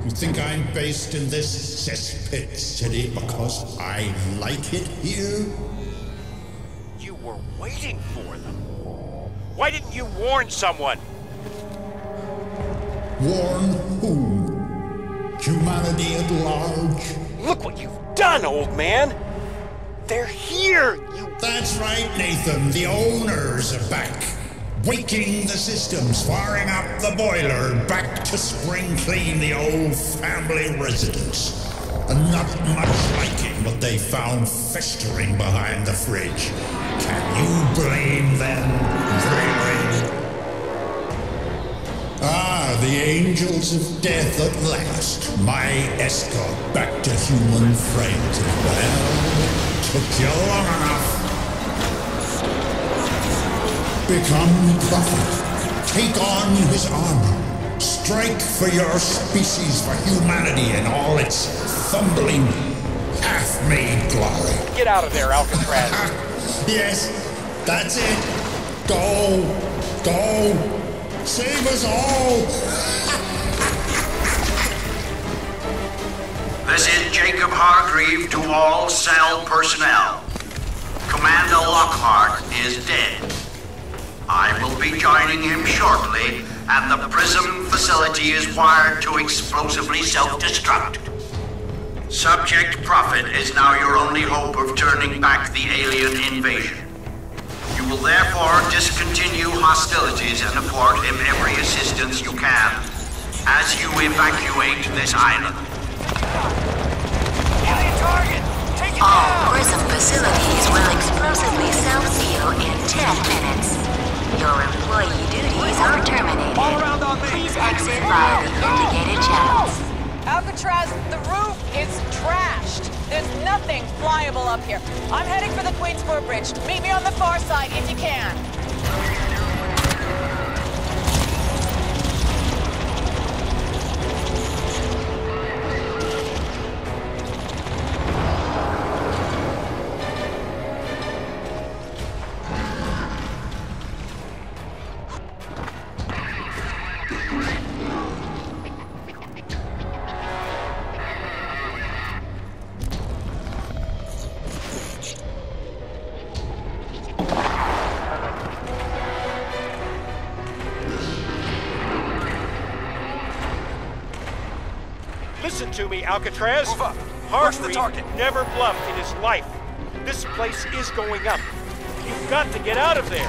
You think I'm based in this cesspit city because I like it here? You were waiting for them. Why didn't you warn someone? Warn whom? Humanity at large? Look what you've done, old man! They're here! That's right, Nathan. The owners are back. Waking the systems, firing up the boiler, back to spring clean the old family residence. And not much liking what they found festering behind the fridge. Can you blame them, really? Ah, the angels of death at last. My escort back to human friends. Well, took you long enough. Become prophet. Take on his armor. Strike for your species, for humanity and all its fumbling, half-made glory. Get out of there, Alcatraz. Yes, that's it. Go. Go. Save us all! This is Jacob Hargreave to all cell personnel. Commander Lockhart is dead. I will be joining him shortly, and the Prism facility is wired to explosively self-destruct. Subject Prophet is now your only hope of turning back the alien invasion. You will therefore discontinue hostilities and afford him every assistance you can as you evacuate this island. Alien target! Take it All down! Prism facilities will explosively self-seal in 10 minutes. Your employee duties are terminated. All around on me! Please exit via the indicated channels. Alcatraz, the roof is trashed. There's nothing flyable up here. I'm heading for the Queensport Bridge. Meet me on the far side if you can. Listen to me, Alcatraz. Move up. What's the Hargreave target? never bluffed in his life. This place is going up. You've got to get out of there.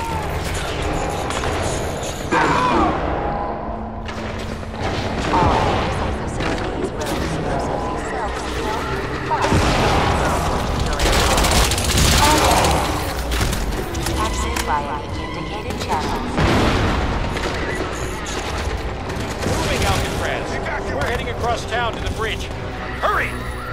All Prism facilities will explosively self-seal. Exit via the indicated channels. Moving, Alcatraz. We're heading across town to the bridge. Hurry!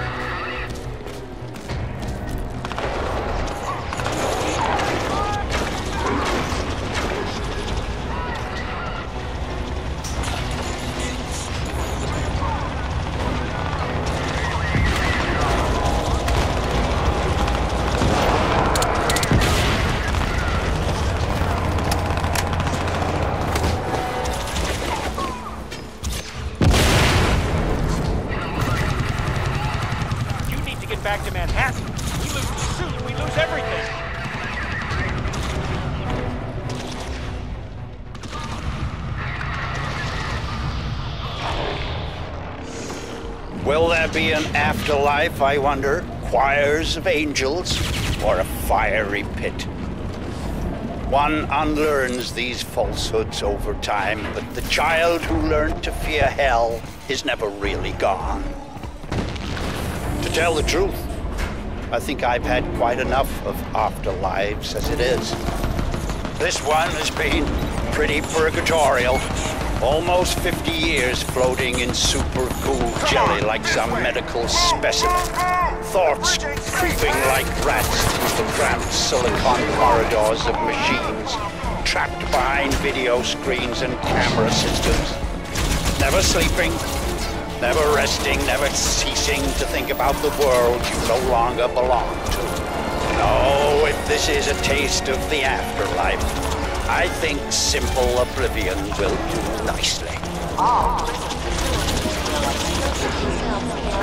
Back to Manhattan. We lose the suit, we lose everything. Will there be an afterlife, I wonder? Choirs of angels, or a fiery pit? One unlearns these falsehoods over time, but the child who learned to fear hell is never really gone. To tell the truth, I think I've had quite enough of afterlives as it is. This one has been pretty purgatorial. Almost 50 years floating in super cool jelly like some medical specimen. Thoughts creeping like rats through the cramped silicon corridors of machines, trapped behind video screens and camera systems. Never sleeping, never resting, never ceasing to think about the world you no longer belong to. No, if this is a taste of the afterlife, I think simple oblivion will do nicely. All Prism facilities will explosively exclusively Cell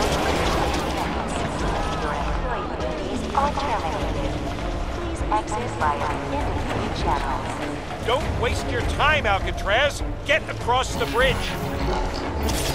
CO and 10 minutes. Your employee duties are terminated. Please exit via indicated channels. Don't waste your time, Alcatraz. Get across the bridge.